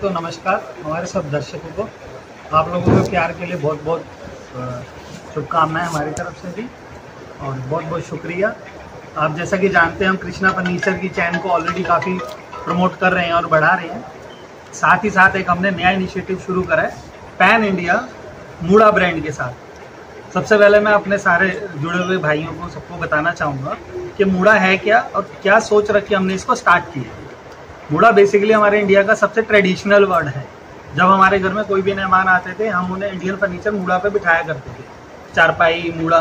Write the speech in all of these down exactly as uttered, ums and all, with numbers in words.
तो नमस्कार हमारे सब दर्शकों को, आप लोगों के प्यार के लिए बहुत बहुत शुभकामनाएं हमारी तरफ से भी और बहुत बहुत शुक्रिया। आप जैसा कि जानते हैं हम कृष्णा फर्नीचर की चैन को ऑलरेडी काफ़ी प्रमोट कर रहे हैं और बढ़ा रहे हैं। साथ ही साथ एक हमने नया इनिशिएटिव शुरू करा है पैन इंडिया मूड़ा ब्रांड के साथ। सबसे पहले मैं अपने सारे जुड़े हुए भाइयों को सबको बताना चाहूँगा कि मूड़ा है क्या और क्या सोच रख के हमने इसको स्टार्ट किया। मूड़ा बेसिकली हमारे इंडिया का सबसे ट्रेडिशनल वर्ड है। जब हमारे घर में कोई भी मेहमान आते थे हम उन्हें इंडियन फर्नीचर मूड़ा पे बिठाया करते थे, चारपाई मूड़ा।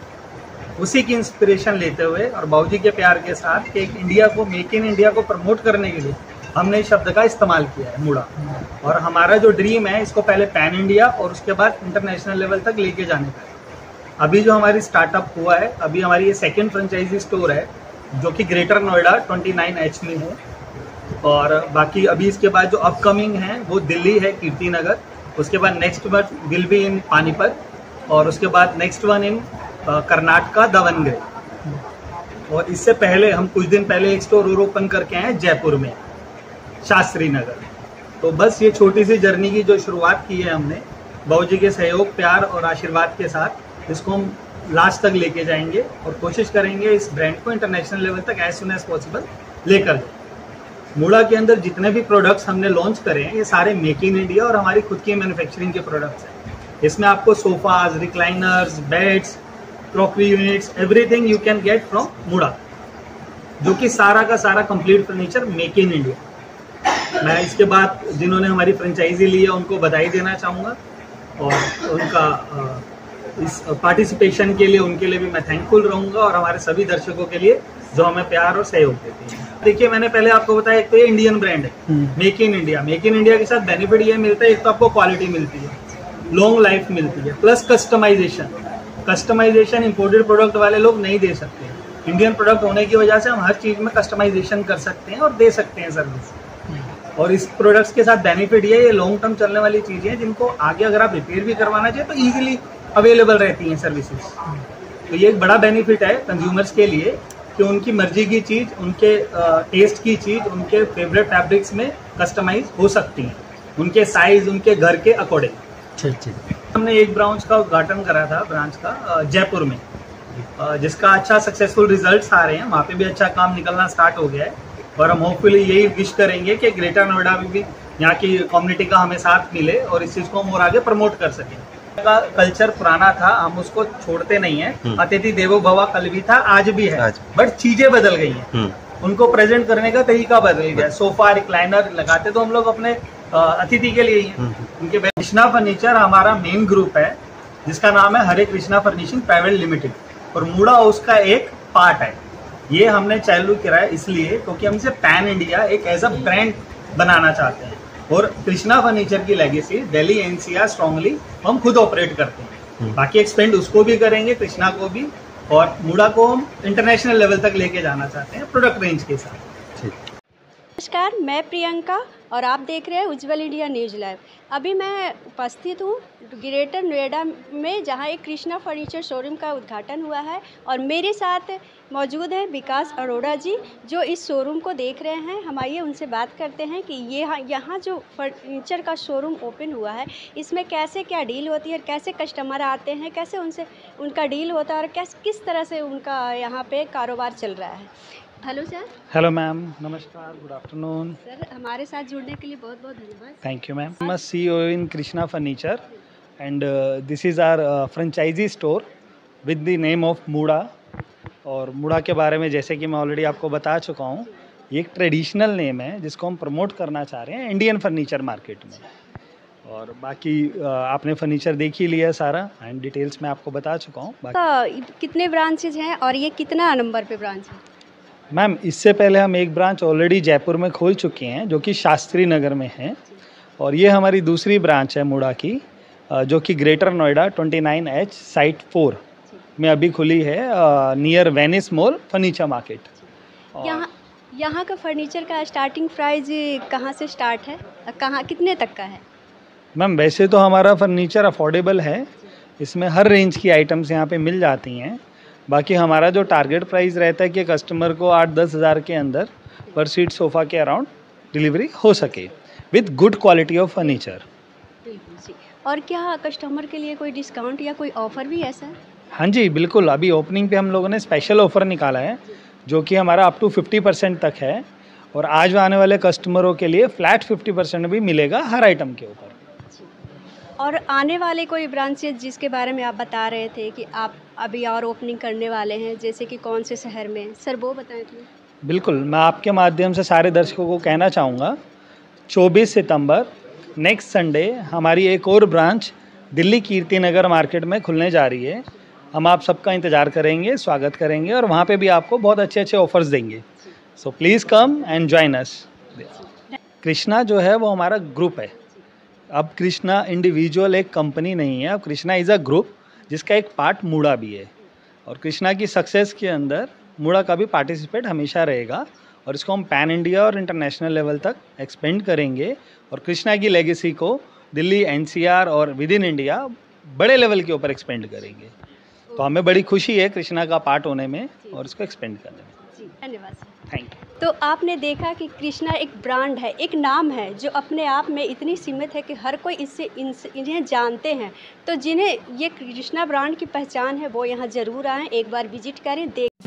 उसी की इंस्पिरेशन लेते हुए और बाबूजी के प्यार के साथ कि एक इंडिया को, मेक इन इंडिया को प्रमोट करने के लिए हमने इस शब्द का इस्तेमाल किया है मूड़ा। और हमारा जो ड्रीम है इसको पहले पैन इंडिया और उसके बाद इंटरनेशनल लेवल तक लेके जाने का। अभी जो हमारी स्टार्टअप हुआ है, अभी हमारी ये सेकेंड फ्रेंचाइजी स्टोर है जो कि greater Noida twenty nine H में है। और बाकी अभी इसके बाद जो अपकमिंग है वो दिल्ली है, कीर्ति नगर। उसके बाद next one will be in Panipat और उसके बाद next one in Karnataka Davanagere. और इससे पहले हम कुछ दिन पहले एक स्टोर और ओपन करके आए हैं जयपुर में, शास्त्री नगर। तो बस ये छोटी सी जर्नी की जो शुरुआत की है हमने बाबूजी के सहयोग, प्यार और आशीर्वाद के साथ, इसको हम लास्ट तक लेके जाएंगे और कोशिश करेंगे इस ब्रांड को इंटरनेशनल लेवल तक एज सुन एज पॉसिबल लेकर जाए। मूड़ा के अंदर जितने भी प्रोडक्ट्स हमने लॉन्च करे हैं ये सारे मेक इन इंडिया और हमारी खुद की मैन्युफैक्चरिंग के प्रोडक्ट्स हैं। इसमें आपको sofas, recliners, beds, crockery units, everything you can get from Mooda, जो कि सारा का सारा complete furniture make in India. मैं इसके बाद जिन्होंने हमारी फ्रेंचाइजी ली है उनको बधाई देना चाहूँगा और उनका इस पार्टिसिपेशन के लिए उनके लिए भी मैं थैंकफुल रहूँगा और हमारे सभी दर्शकों के लिए जो हमें प्यार और सहयोग देते हैं। देखिए मैंने पहले आपको बताया एक तो ये इंडियन ब्रांड है make in India. Make in India के साथ बेनिफिट ये मिलता है, एक तो आपको क्वालिटी मिलती है, लॉन्ग लाइफ मिलती है, plus customization. Customization imported product वाले लोग नहीं दे सकते। इंडियन प्रोडक्ट होने की वजह से हम हर चीज में कस्टमाइजेशन कर सकते हैं और दे सकते हैं सर्विस। और इस प्रोडक्ट्स के साथ बेनिफिट ये ये लॉन्ग टर्म चलने वाली चीजें हैं जिनको आगे अगर आप रिपेयर भी करवाना चाहिए तो ईजिली अवेलेबल रहती हैं सर्विसेज। तो ये एक बड़ा बेनिफिट है कंज्यूमर्स के लिए कि उनकी मर्जी की चीज, उनके टेस्ट की चीज, उनके फेवरेट फैब्रिक्स में कस्टमाइज हो सकती है, उनके साइज, उनके घर के अकॉर्डिंग। ठीक ठीक। हमने एक ब्रांच का उद्घाटन करा था, ब्रांच का जयपुर में, जिसका अच्छा सक्सेसफुल रिजल्ट्स आ रहे हैं। वहाँ पे भी अच्छा काम निकलना स्टार्ट हो गया है और हम होपफुली यही विश करेंगे कि ग्रेटर नोएडा में भी यहाँ की कम्युनिटी का हमें साथ मिले और इस चीज़ को हम और आगे प्रमोट कर सकें। का कल्चर पुराना था, हम उसको छोड़ते नहीं है। अतिथि देवो भव कल भी था, आज भी है, बट चीजें बदल गई हैं। उनको प्रेजेंट करने का तरीका बदल गया। सोफा, रिक्लाइनर लगाते तो हम लोग अपने अतिथि के लिए ही हैं। उनके कृष्णा फर्नीचर हमारा मेन ग्रुप है जिसका नाम है Hare Krishna furnishing private limited और मूड़ा उसका एक पार्ट है। ये हमने चालू किया है इसलिए क्योंकि हम इसे पैन इंडिया एक एज अ ब्रांड बनाना चाहते हैं और कृष्णा फर्नीचर की लेगेसी दिल्ली एनसीआर स्ट्रांगली हम खुद ऑपरेट करते हैं। बाकी एक्सपेंड उसको भी करेंगे, कृष्णा को भी, और मूड़ा को हम इंटरनेशनल लेवल तक लेके जाना चाहते हैं प्रोडक्ट रेंज के साथ। नमस्कार, मैं प्रियंका और आप देख रहे हैं उज्जवल इंडिया न्यूज लाइव। अभी मैं उपस्थित हूँ ग्रेटर नोएडा में जहाँ एक कृष्णा फर्नीचर शोरूम का उद्घाटन हुआ है और मेरे साथ मौजूद है विकास अरोड़ा जी जो इस शोरूम को देख रहे हैं। हम आइए उनसे बात करते हैं कि ये यहाँ जो फर्नीचर का शोरूम ओपन हुआ है इसमें कैसे क्या डील होती है, कैसे कस्टमर आते हैं, कैसे उनसे उनका डील होता है और कैस किस तरह से उनका यहाँ पे कारोबार चल रहा है। Hello sir. हेलो मैम, नमस्कार, गुड आफ्टरनून सर। हमारे साथ जुड़ने के लिए बहुत बहुत धन्यवाद। Thank you ma'am. I am CEO in Krishna furniture and this is our franchisee store with the name of Mooda. और मूड़ा के बारे में जैसे कि मैं ऑलरेडी आपको बता चुका हूँ, ये एक ट्रेडिशनल नेम है जिसको हम प्रमोट करना चाह रहे हैं इंडियन फर्नीचर मार्केट में। और बाकी आपने फर्नीचर देख ही लिया सारा एंड डिटेल्स मैं आपको बता चुका हूँ। तो कितने ब्रांचेज हैं और ये कितना नंबर पे ब्रांच है? मैम इससे पहले हम एक ब्रांच ऑलरेडी जयपुर में खोल चुके हैं जो कि शास्त्री नगर में है और ये हमारी दूसरी ब्रांच है मूड़ा की जो कि greater Noida twenty nine H site four में अभी खुली है, near Venice mall furniture market. यहाँ यहाँ का फर्नीचर का स्टार्टिंग प्राइस कहाँ से स्टार्ट है, कहाँ कितने तक का है? मैम वैसे तो हमारा फर्नीचर अफोर्डेबल है, इसमें हर रेंज की आइटम्स यहाँ पे मिल जाती हैं। बाकी हमारा जो टारगेट प्राइस रहता है कि कस्टमर को आठ दस हज़ार के अंदर पर सीट सोफ़ा के अराउंड डिलीवरी हो सके। With good quality of furniture. बिल्कुल जी। और क्या कस्टमर के लिए कोई डिस्काउंट या कोई ऑफ़र भी ऐसा है? हाँ जी, बिल्कुल। अभी ओपनिंग पे हम लोगों ने स्पेशल ऑफ़र निकाला है, जो कि हमारा अप टू फिफ्टी परसेंट तक है, और आज आने वाले कस्टमरों के लिए फ्लैट फिफ्टी परसेंट भी मिलेगा हर आइटम के ऊपर। और आने वाले कोई ब्रांचेज़ जिसके बारे में आप बता रहे थे कि आप अभी और ओपनिंग करने वाले हैं, जैसे कि कौन से शहर में? सर वो बताएँ प्लीज़। बिल्कुल, मैं आपके माध्यम से सारे दर्शकों को कहना चाहूँगा, चौबीस सितंबर नेक्स्ट संडे हमारी एक और ब्रांच दिल्ली कीर्ति नगर मार्केट में खुलने जा रही है। हम आप सबका इंतज़ार करेंगे, स्वागत करेंगे, और वहाँ पे भी आपको बहुत अच्छे अच्छे ऑफर्स देंगे। So please come and join us. Krishna जो है वो हमारा ग्रुप है। अब कृष्णा इंडिविजुअल एक कंपनी नहीं है, अब कृष्णा इज़ अ ग्रुप जिसका एक पार्ट मूड़ा भी है, और कृष्णा की सक्सेस के अंदर मूड़ा का भी पार्टिसिपेट हमेशा रहेगा, और इसको हम पैन इंडिया और इंटरनेशनल लेवल तक एक्सपेंड करेंगे, और कृष्णा की लेगेसी को दिल्ली, एनसीआर और विद इन इंडिया बड़े लेवल के ऊपर एक्सपेंड करेंगे। तो हमें बड़ी खुशी है कृष्णा का पार्ट होने में और इसको एक्सपेंड करने में। जी, धन्यवाद सर। Thank you. तो आपने देखा कि कृष्णा एक ब्रांड है, एक नाम है जो अपने आप में इतनी सीमित है कि हर कोई इससे इन्हें जानते हैं। तो जिन्हें ये कृष्णा ब्रांड की पहचान है वो यहाँ ज़रूर आएँ, एक बार विजिट करें, देख